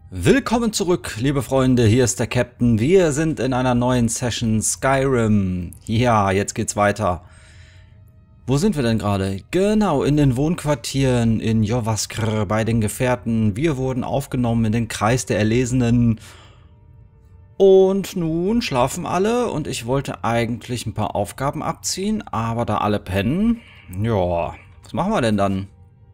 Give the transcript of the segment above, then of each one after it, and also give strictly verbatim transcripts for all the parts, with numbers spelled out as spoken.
Willkommen zurück, liebe Freunde, hier ist der Captain. Wir sind in einer neuen Session Skyrim. Ja, jetzt geht's weiter. Wo sind wir denn gerade? Genau, in den Wohnquartieren in Jorrvaskr bei den Gefährten. Wir wurden aufgenommen in den Kreis der Erlesenen. Und nun schlafen alle und ich wollte eigentlich ein paar Aufgaben abziehen, aber da alle pennen, ja, was machen wir denn dann?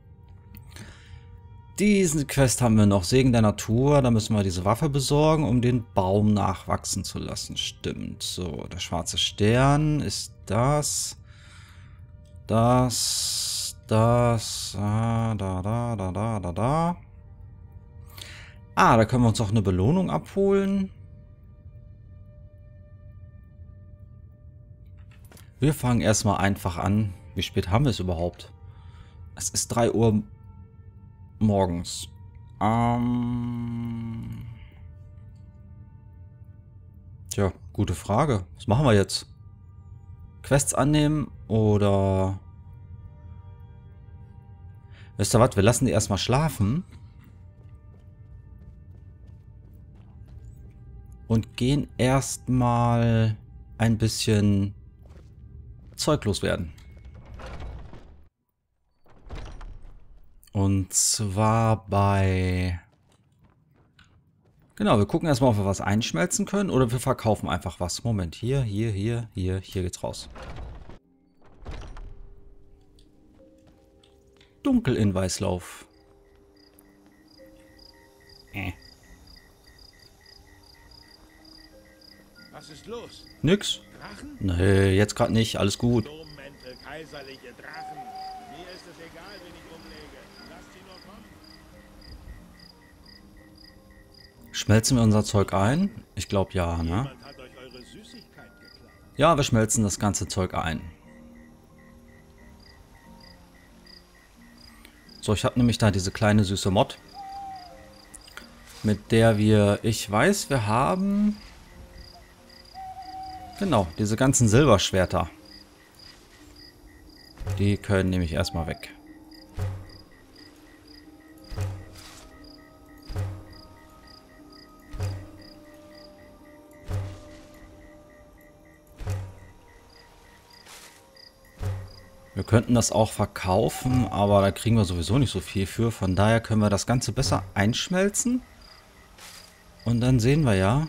Diesen Quest haben wir noch, Segen der Natur, da müssen wir diese Waffe besorgen, um den Baum nachwachsen zu lassen. Stimmt. So, der schwarze Stern ist das. Das, das, ah, da, da, da, da, da, da. Ah, da können wir uns auch eine Belohnung abholen. Wir fangen erstmal einfach an. Wie spät haben wir es überhaupt? Es ist drei Uhr morgens. Ähm... Tja, gute Frage. Was machen wir jetzt? Quests annehmen oder... Wisst ihr was? Wir lassen die erstmal schlafen. Und gehen erstmal ein bisschen Zeug loswerden. Und zwar bei... Genau, wir gucken erstmal, ob wir was einschmelzen können oder wir verkaufen einfach was. Moment, hier, hier, hier, hier, hier geht's raus. Dunkel in Weißlauf. Äh. Was ist los? Nix. Drachen? Nee, jetzt gerade nicht. Alles gut. Sturmmäntel, kaiserliche Drachen. Mir ist es egal, wen ich umlege. Lasst sie nur kommen. Schmelzen wir unser Zeug ein? Ich glaube ja, ne? Jemand hat euch eure Süßigkeit geklaut. Ja, wir schmelzen das ganze Zeug ein. So, ich habe nämlich da diese kleine süße Mod, mit der wir, ich weiß, wir haben, genau, diese ganzen Silberschwerter. Die können nämlich erstmal weg. Wir könnten das auch verkaufen, aber da kriegen wir sowieso nicht so viel für. Von daher können wir das Ganze besser einschmelzen. Und dann sehen wir ja.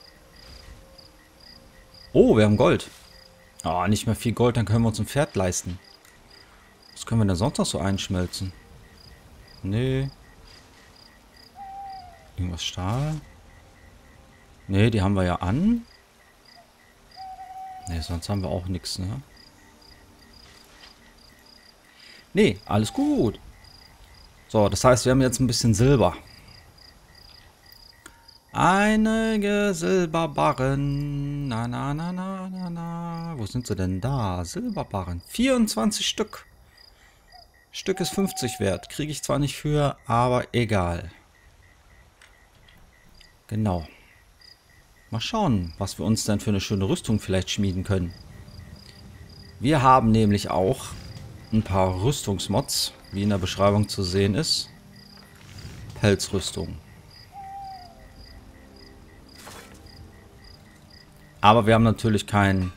Oh, wir haben Gold. Ah, nicht mehr viel Gold, dann können wir uns ein Pferd leisten. Was können wir denn sonst noch so einschmelzen? Nee. Irgendwas Stahl? Nee, die haben wir ja an. Nee, sonst haben wir auch nichts, ne? Nee, alles gut. So, das heißt, wir haben jetzt ein bisschen Silber. Einige Silberbarren. Na, na, na, na, na, na. Wo sind sie denn da? Silberbarren. vierundzwanzig Stück. Stück ist fünfzig wert. Kriege ich zwar nicht für, aber egal. Genau. Mal schauen, was wir uns dann für eine schöne Rüstung vielleicht schmieden können. Wir haben nämlich auch ein paar Rüstungsmods, wie in der Beschreibung zu sehen ist. Pelzrüstung. Aber wir haben natürlich kein...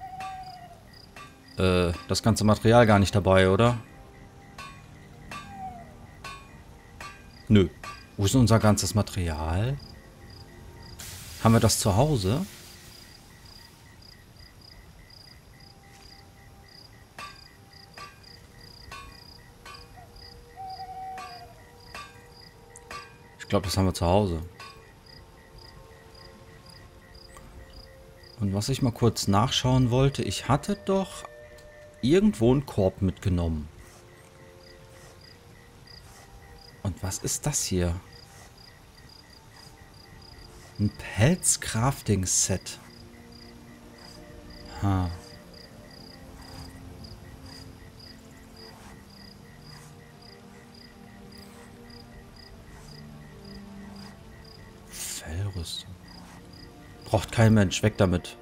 Äh, das ganze Material gar nicht dabei, oder? Nö. Wo ist unser ganzes Material? Haben wir das zu Hause? Ich glaube, das haben wir zu Hause. Und was ich mal kurz nachschauen wollte, ich hatte doch irgendwo einen Korb mitgenommen. Und was ist das hier? Ein Pelz-Crafting-Set. Ha. Fellrüstung. Braucht kein Mensch. Weg damit.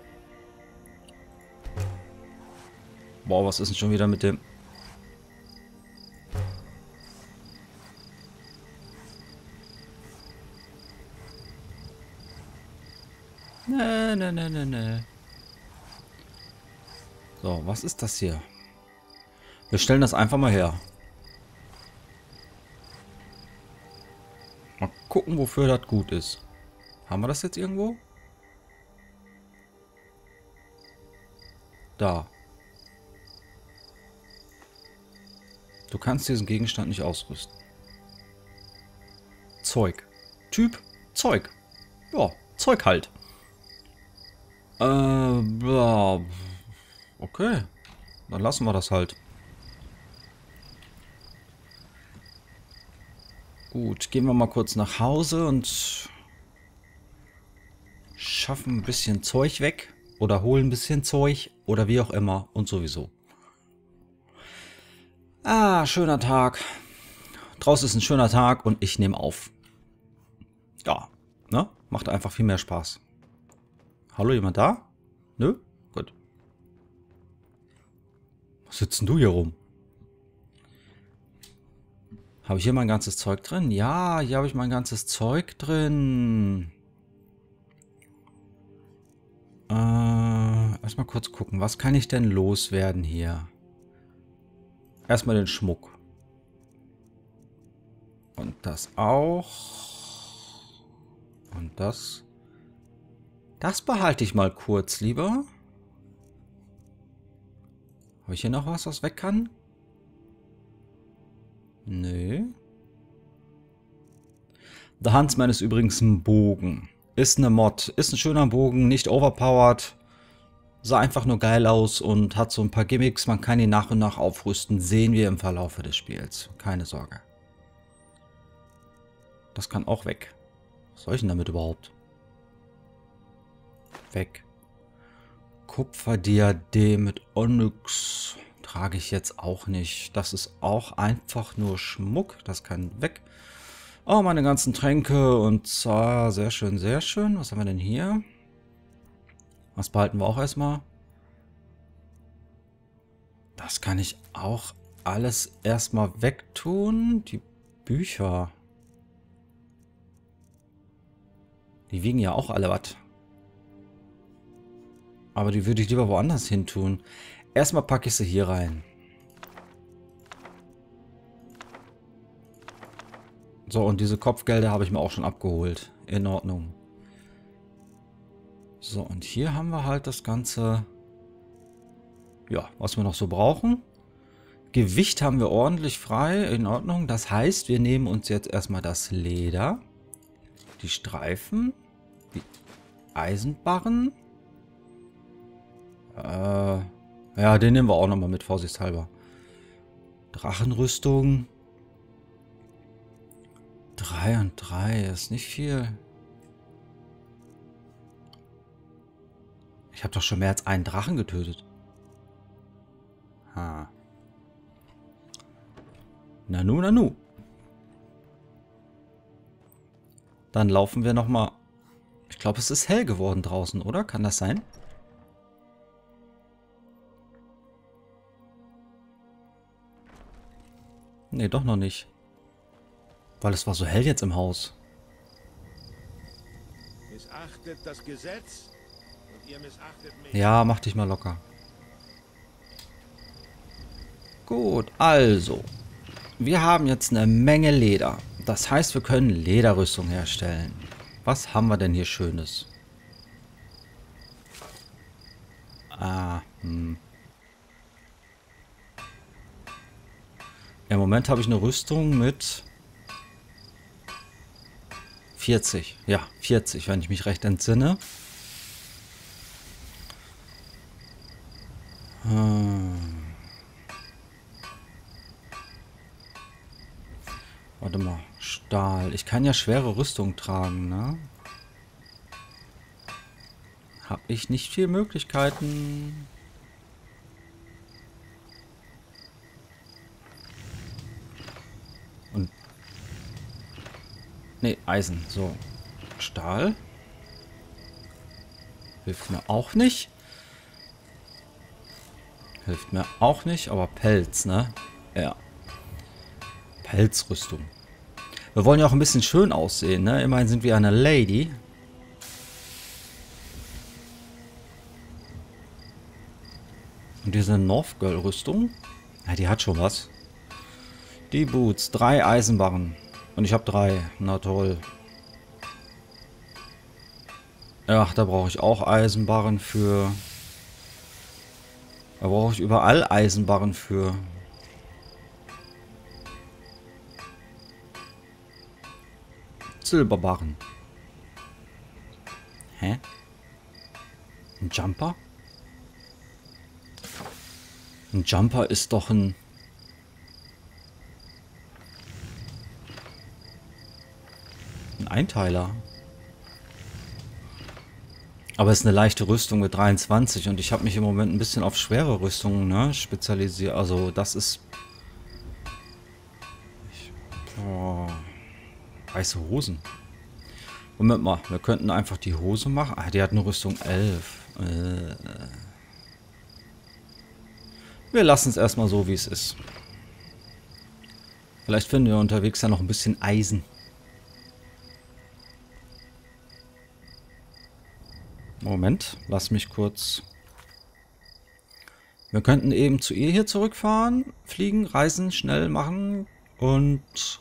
Boah, was ist denn schon wieder mit dem... Ne, ne, ne, ne, ne. So, was ist das hier? Wir stellen das einfach mal her. Mal gucken, wofür das gut ist. Haben wir das jetzt irgendwo? Da. Du kannst diesen Gegenstand nicht ausrüsten. Zeug. Typ Zeug. Ja, Zeug halt. Äh, ja. Okay. Dann lassen wir das halt. Gut, gehen wir mal kurz nach Hause und schaffen ein bisschen Zeug weg. Oder holen ein bisschen Zeug. Oder wie auch immer. Und sowieso. Ah, schöner Tag. Draußen ist ein schöner Tag und ich nehme auf. Ja, ne? Macht einfach viel mehr Spaß. Hallo, jemand da? Nö? Gut. Was sitzt denn du hier rum? Habe ich hier mein ganzes Zeug drin? Ja, hier habe ich mein ganzes Zeug drin. Äh, erstmal kurz gucken. Was kann ich denn loswerden hier? Erstmal den Schmuck. Und das auch. Und das. Das behalte ich mal kurz lieber. Habe ich hier noch was, was weg kann? Nö. The Huntsman ist übrigens ein Bogen. Ist eine Mod. Ist ein schöner Bogen, nicht overpowered. Sah einfach nur geil aus und hat so ein paar Gimmicks. Man kann ihn nach und nach aufrüsten. Sehen wir im Verlauf des Spiels. Keine Sorge. Das kann auch weg. Was soll ich denn damit überhaupt? Weg. Kupferdiadem mit Onyx. Trage ich jetzt auch nicht. Das ist auch einfach nur Schmuck. Das kann weg. Oh, meine ganzen Tränke und zwar sehr schön, sehr schön. Was haben wir denn hier? Das behalten wir auch erstmal. Das kann ich auch alles erstmal wegtun. Die Bücher. Die wiegen ja auch alle was. Aber die würde ich lieber woanders hin tun. Erstmal packe ich sie hier rein. So, und diese Kopfgelder habe ich mir auch schon abgeholt. In Ordnung. So, und hier haben wir halt das Ganze, ja, was wir noch so brauchen. Gewicht haben wir ordentlich frei, in Ordnung. Das heißt, wir nehmen uns jetzt erstmal das Leder, die Streifen, die Eisenbarren. Äh, ja, den nehmen wir auch nochmal mit, vorsichtshalber. Drachenrüstung. Drei und drei, ist nicht viel. Ich habe doch schon mehr als einen Drachen getötet. Ha. Nanu, nanu. Dann laufen wir nochmal. Ich glaube, es ist hell geworden draußen, oder? Kann das sein? Nee, doch noch nicht. Weil es war so hell jetzt im Haus. Missachtet das Gesetz und ihr missachtet mich. Ja, mach dich mal locker. Gut, also. Wir haben jetzt eine Menge Leder. Das heißt, wir können Lederrüstung herstellen. Was haben wir denn hier Schönes? Ah, hm. Ja, im Moment habe ich eine Rüstung mit vierzig. Ja, vierzig, wenn ich mich recht entsinne. Hm. Warte mal, Stahl. Ich kann ja schwere Rüstung tragen, ne? Habe ich nicht viele Möglichkeiten. Und ne, Eisen. So. Stahl. Hilft mir auch nicht. Hilft mir auch nicht, aber Pelz, ne? Ja. Pelzrüstung. Wir wollen ja auch ein bisschen schön aussehen, ne? Immerhin sind wir eine Lady. Und diese Northgirl-Rüstung? Ja, die hat schon was. Die Boots, drei Eisenbarren. Und ich habe drei. Na toll. Ach, da brauche ich auch Eisenbarren für. Da brauche ich überall Eisenbarren für. Silberbarren. Hä? Ein Jumper? Ein Jumper ist doch ein... Ein Einteiler. Aber es ist eine leichte Rüstung mit dreiundzwanzig und ich habe mich im Moment ein bisschen auf schwere Rüstungen, ne, spezialisiert. Also das ist... Ich... Oh. Weiße Hosen. Moment mal, wir könnten einfach die Hose machen. Ah, die hat eine Rüstung elf. Äh. Wir lassen es erstmal so, wie es ist. Vielleicht finden wir unterwegs ja noch ein bisschen Eisen. Moment, lass mich kurz... Wir könnten eben zu ihr hier zurückfahren, fliegen, reisen, schnell machen und...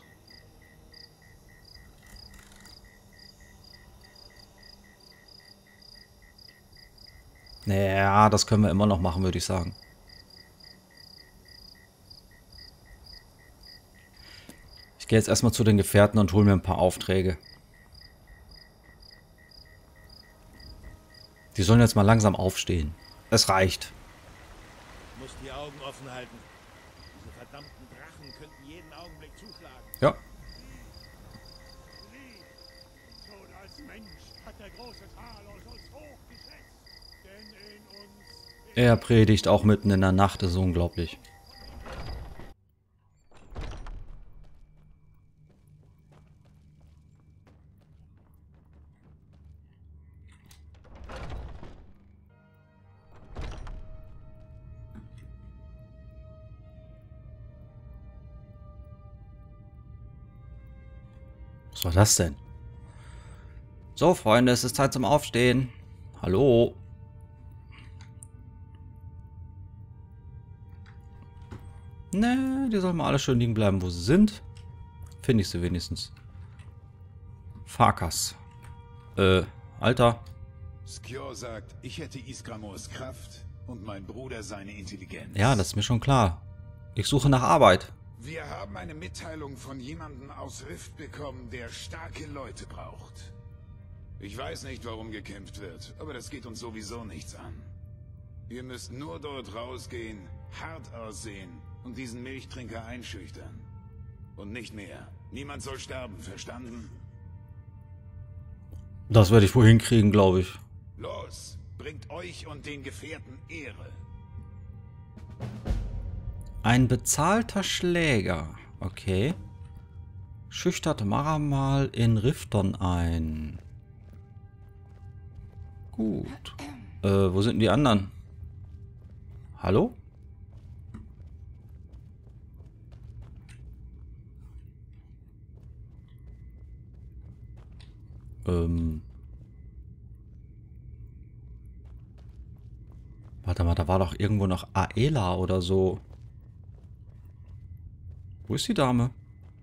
Naja, das können wir immer noch machen, würde ich sagen. Ich gehe jetzt erstmal zu den Gefährten und hole mir ein paar Aufträge. Die sollen jetzt mal langsam aufstehen. Es reicht. Du musst die Augen offen halten. Diese verdammten Drachen könnten jeden Augenblick zuschlagen. Ja. Tod als Mensch hat der große Talos uns hochgeschätzt. Denn in uns... Er predigt auch mitten in der Nacht, das ist unglaublich. Was war das denn? So, Freunde, es ist Zeit zum Aufstehen. Hallo. Ne, die sollen mal alle schön liegen bleiben, wo sie sind. Finde ich sie wenigstens. Farkas. Äh, Alter. Skjor sagt, ich hätte Isgramors Kraft und mein Bruder seine Intelligenz. Ja, das ist mir schon klar. Ich suche nach Arbeit. Wir haben eine Mitteilung von jemandem aus Rift bekommen, der starke Leute braucht. Ich weiß nicht, warum gekämpft wird, aber das geht uns sowieso nichts an. Ihr müsst nur dort rausgehen, hart aussehen und diesen Milchtrinker einschüchtern. Und nicht mehr. Niemand soll sterben, verstanden? Das werde ich wohl hinkriegen, glaube ich. Los, bringt euch und den Gefährten Ehre. Ein bezahlter Schläger. Okay. Schüchtert Maramal in Rifton ein. Gut. Äh, wo sind denn die anderen? Hallo? Ähm. Warte mal, da war doch irgendwo noch Aela oder so. Wo ist die Dame?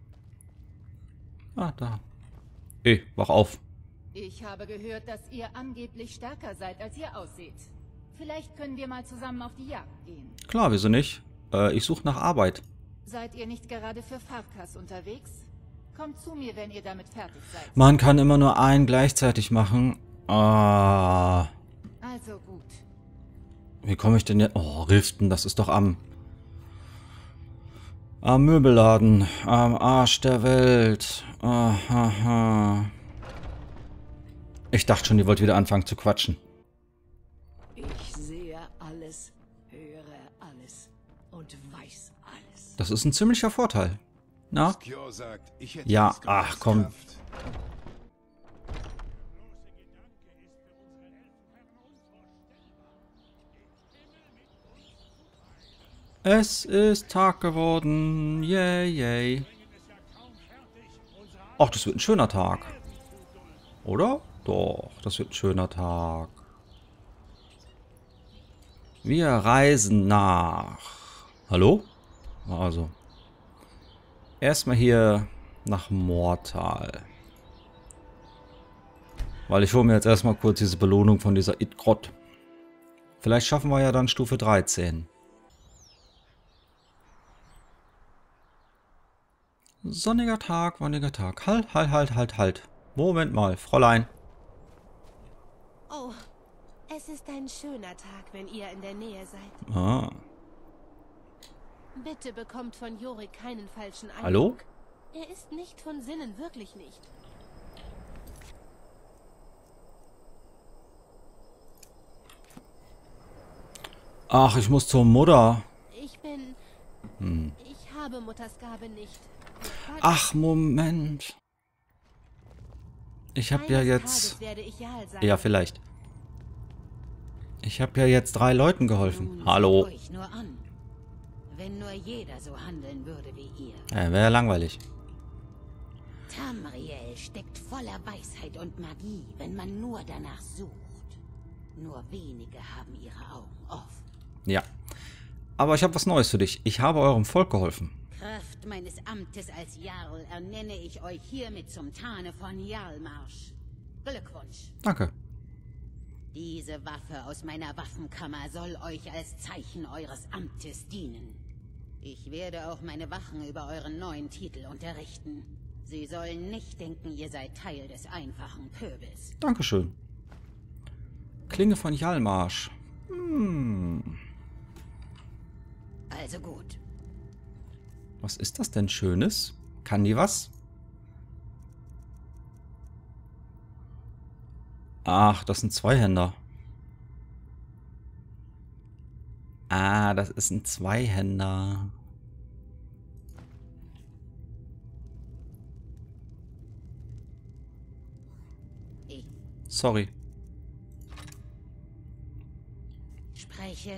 Ah, da. Ey, wach auf. Ich habe gehört, dass ihr angeblich stärker seid, als ihr aussieht. Vielleicht können wir mal zusammen auf die Jagd gehen. Klar, wieso nicht? Äh, ich suche nach Arbeit. Seid ihr nicht gerade für Farkas unterwegs? Kommt zu mir, wenn ihr damit fertig seid. Man kann immer nur einen gleichzeitig machen. Ah. Also gut. Wie komme ich denn jetzt? Oh, Riften, das ist doch am... Am Möbelladen. Am Arsch der Welt. Aha. Ich dachte schon, ihr wollt wieder anfangen zu quatschen. Ich sehe alles, höre alles und weiß alles. Das ist ein ziemlicher Vorteil. Na? Skjor sagt, ich hätte Ja, Isgramors ach komm. Kraft. Es ist Tag geworden. Yay, yay. Ach, das wird ein schöner Tag. Oder? Doch, das wird ein schöner Tag. Wir reisen nach... Hallo? Also. Erstmal hier nach Mortal. Weil ich hole mir jetzt erstmal kurz diese Belohnung von dieser Itgrot. Vielleicht schaffen wir ja dann Stufe dreizehn. Sonniger Tag, wonniger Tag. Halt, halt, halt, halt, halt. Moment mal, Fräulein. Oh, es ist ein schöner Tag, wenn ihr in der Nähe seid. Ah. Bitte bekommt von Jorik keinen falschen Eindruck. Hallo? Er ist nicht von Sinnen, wirklich nicht. Ach, ich muss zur Mutter. Ich bin... Hm. Ich habe Mutters Gabe nicht. Ach, Moment. Ich habe ja Eines jetzt... Tages werde ich Jarl sein. Ja, vielleicht. Ich habe ja jetzt drei Leuten geholfen. Nun Hallo. seht euch nur an. Wenn nur jeder so handeln würde wie ihr. Ja, wäre ja langweilig. Tamriel steckt voller Weisheit und Magie, wenn man nur danach sucht. Nur wenige haben ihre Augen offen. Ja. Aber ich habe was Neues für dich. Ich habe eurem Volk geholfen. Kraft meines Amtes als Jarl ernenne ich euch hiermit zum Tane von Jarlmarsch. Glückwunsch. Danke. Diese Waffe aus meiner Waffenkammer soll euch als Zeichen eures Amtes dienen. Ich werde auch meine Wachen über euren neuen Titel unterrichten. Sie sollen nicht denken, ihr seid Teil des einfachen Pöbels. Dankeschön. Klinge von Jalmarsch. Hm. Also gut. Was ist das denn Schönes? Kann die was? Ach, das sind Zweihänder. Ah, das ist ein Zweihänder. Ich Sorry. spreche.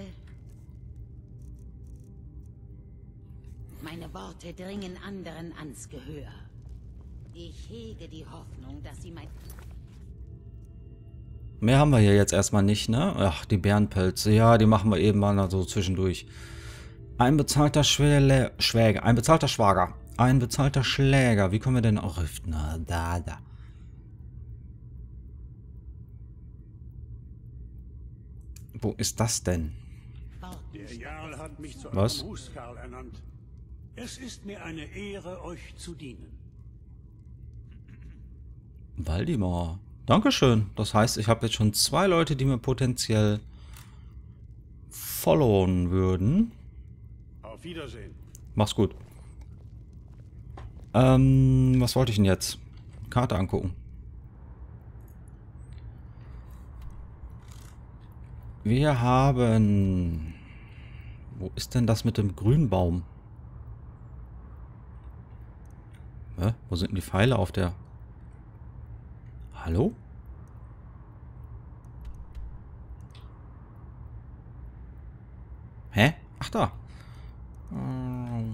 Meine Worte dringen anderen ans Gehör. Ich hege die Hoffnung, dass sie mein... Mehr haben wir hier jetzt erstmal nicht, ne? Ach, die Bärenpelze. Ja, die machen wir eben mal so zwischendurch. Ein bezahlter Schwäle Schwäger. Ein bezahlter Schwager. Ein bezahlter Schläger. Wie kommen wir denn auch... Na, da, da. Wo ist das denn? Der Jarl hat mich zu Was? eurem Huskarl ernannt. Es ist mir eine Ehre, euch zu dienen. Waldimar. Dankeschön. Das heißt, ich habe jetzt schon zwei Leute, die mir potenziell followen würden. Auf Wiedersehen. Mach's gut. Ähm, was wollte ich denn jetzt? Karte angucken. Wir haben... Wo ist denn das mit dem Grünbaum? Hä? Wo sind denn die Pfeile auf der... Hallo? Hä? Ach da. Ähm.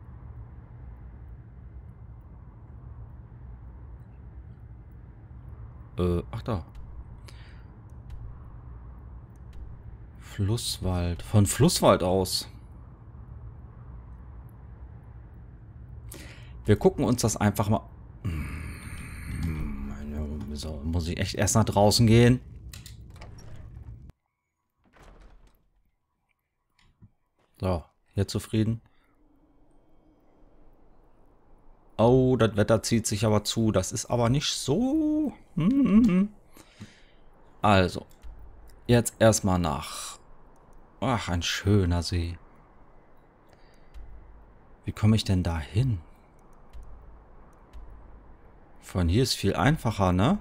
Äh, ach da. Flusswald. Von Flusswald aus. Wir gucken uns das einfach mal... So, muss ich echt erst nach draußen gehen? So, hier zufrieden. Oh, das Wetter zieht sich aber zu. Das ist aber nicht so... Also, jetzt erstmal nach... Ach, ein schöner See. Wie komme ich denn da hin? Von hier ist viel einfacher, ne?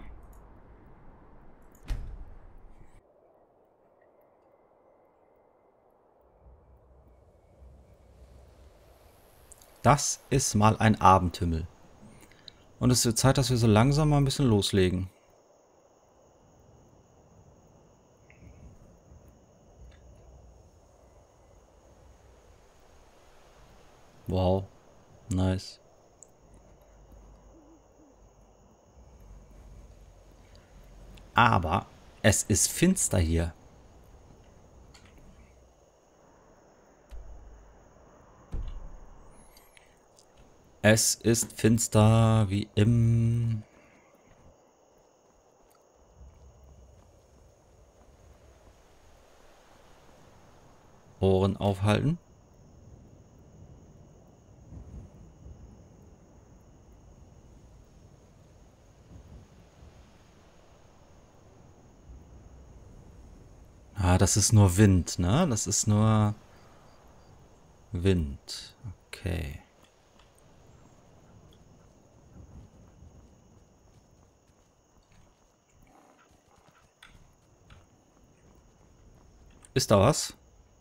Das ist mal ein Abendhimmel. Und es wird Zeit, dass wir so langsam mal ein bisschen loslegen. Wow. Nice. Aber es ist finster hier. Es ist finster wie im... Ohren aufhalten. Ah, das ist nur Wind, ne? Das ist nur Wind. Okay. Ist da was?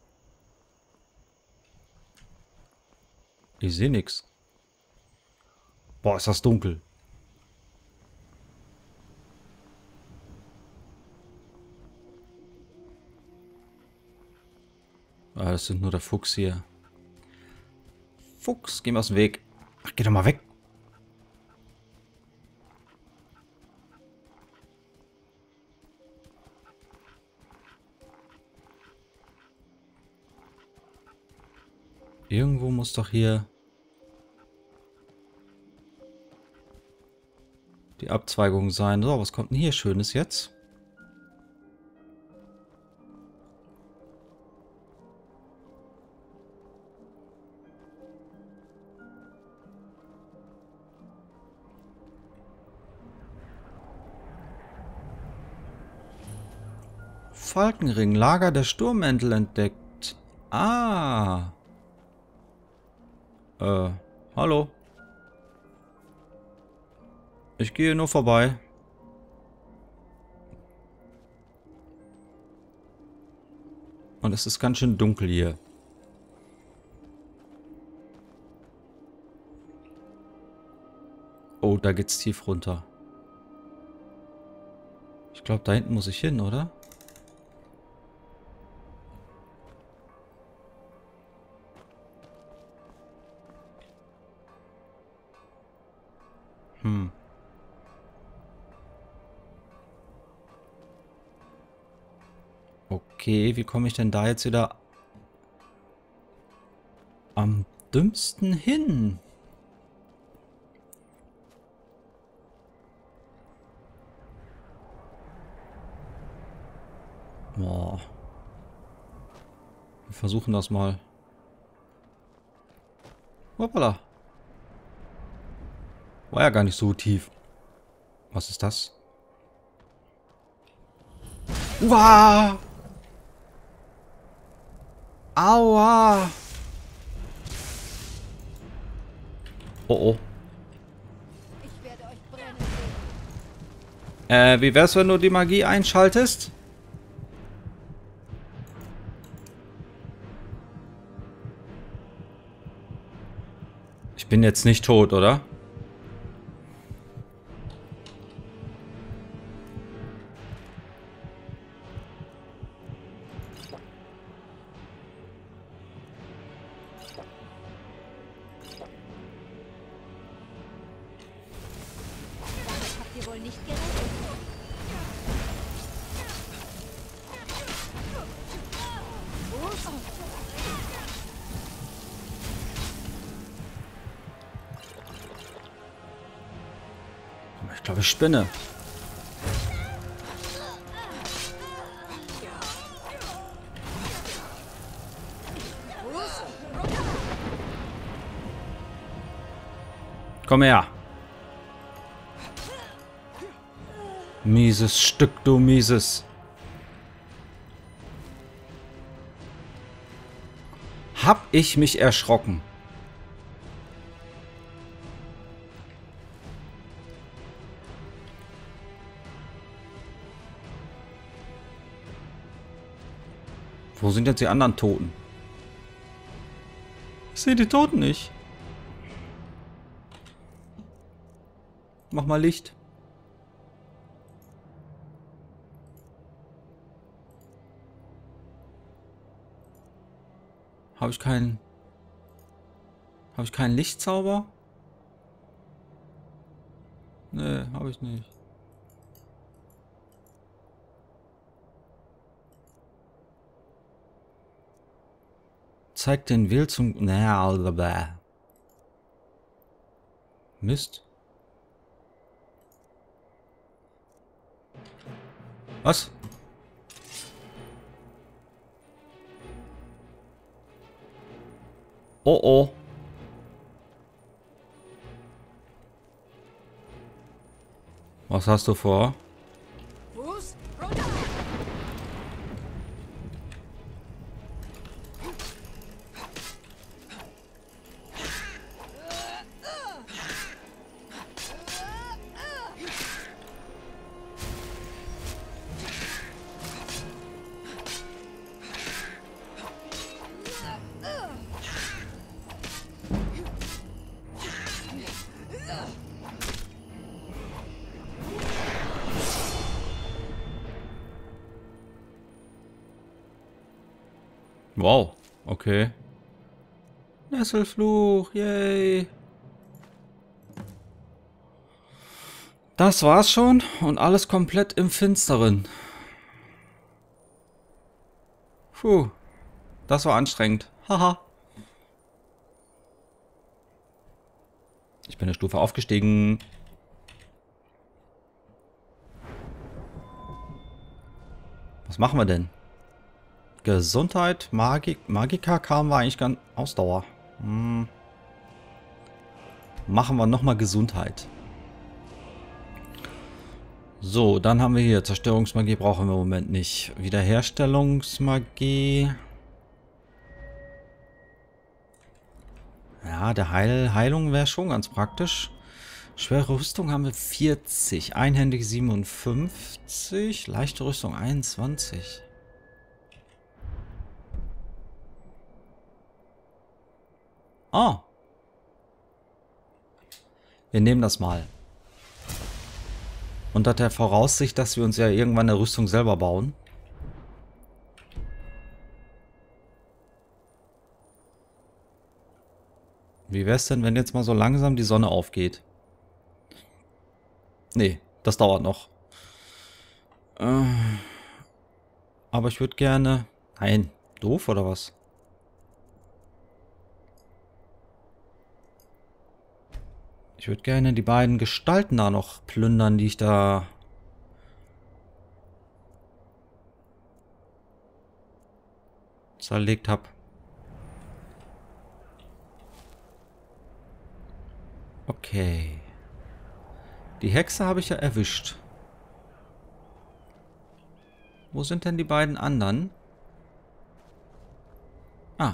Ich sehe nichts. Boah, ist das dunkel. Ah, das sind nur der Fuchs hier. Fuchs, geh mal aus dem Weg. Ach, geh doch mal weg. Irgendwo muss doch hier die Abzweigung sein. So, was kommt denn hier Schönes jetzt? Falkenring, Lager der Sturmmäntel entdeckt. Ah. Äh, hallo. Ich gehe nur vorbei. Und es ist ganz schön dunkel hier. Oh, da geht's tief runter. Ich glaube, da hinten muss ich hin, oder? Hm. Okay, wie komme ich denn da jetzt wieder am dümmsten hin? Boah. Wir versuchen das mal. Hoppala. War ja gar nicht so tief. Was ist das? Uah! Aua! Oh oh. Ich werde euch brennen sehen. Äh, wie wär's, wenn du die Magie einschaltest? Ich bin jetzt nicht tot, oder? Habt ihr wohl nicht gerechnet? Ich glaube, ich spinne. Komm her. Mieses Stück, du mieses. Hab ich mich erschrocken. Wo sind jetzt die anderen Toten? Ich sehe die Toten nicht. Mach mal Licht. Habe ich keinen... Habe ich keinen Lichtzauber? Nee, habe ich nicht. Zeigt den Will zum... Naja, blablabla. Mist. Was? Oh oh. Was hast du vor? Fuß runter! Wow, okay. Nesselfluch, yay. Das war's schon und alles komplett im Finsteren. Puh, das war anstrengend. Haha. Ich bin eine Stufe aufgestiegen. Was machen wir denn? Gesundheit, Magik, Magika kamen wir eigentlich ganz Ausdauer. Hm. Machen wir nochmal Gesundheit. So, dann haben wir hier Zerstörungsmagie, brauchen wir im Moment nicht. Wiederherstellungsmagie. Ja, der Heil Heilung wäre schon ganz praktisch. Schwere Rüstung haben wir vierzig, einhändig siebenundfünfzig, leichte Rüstung einundzwanzig. Ah. Wir nehmen das mal. Unter der Voraussicht, dass wir uns ja irgendwann eine Rüstung selber bauen. Wie wäre es denn, wenn jetzt mal so langsam die Sonne aufgeht? Nee, das dauert noch. Äh, aber ich würde gerne... Nein, doof oder was? Ich würde gerne die beiden Gestalten da noch plündern, die ich da... zerlegt habe. Okay. Die Hexe habe ich ja erwischt. Wo sind denn die beiden anderen? Ah.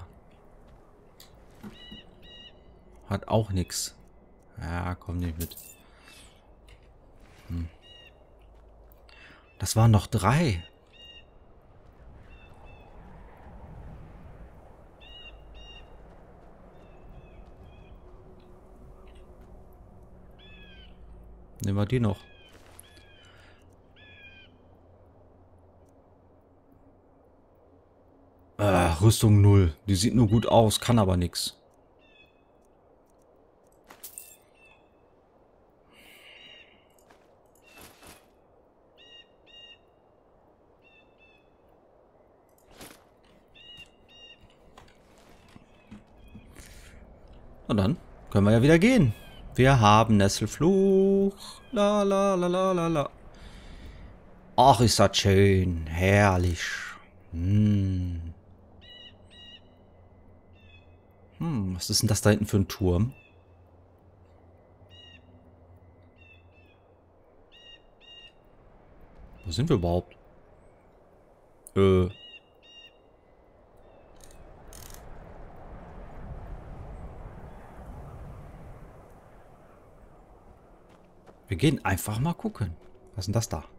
Hat auch nichts. Ja, komm nicht mit. Hm. Das waren noch drei. Nehmen wir die noch. Ah, Rüstung null. Die sieht nur gut aus, kann aber nichts. Und dann können wir ja wieder gehen. Wir haben Nesselfluch. La la la la la la. Ach, ist das schön. Herrlich. Hm. Hm, was ist denn das da hinten für ein Turm? Wo sind wir überhaupt? Äh. Wir gehen einfach mal gucken. Was ist denn das da?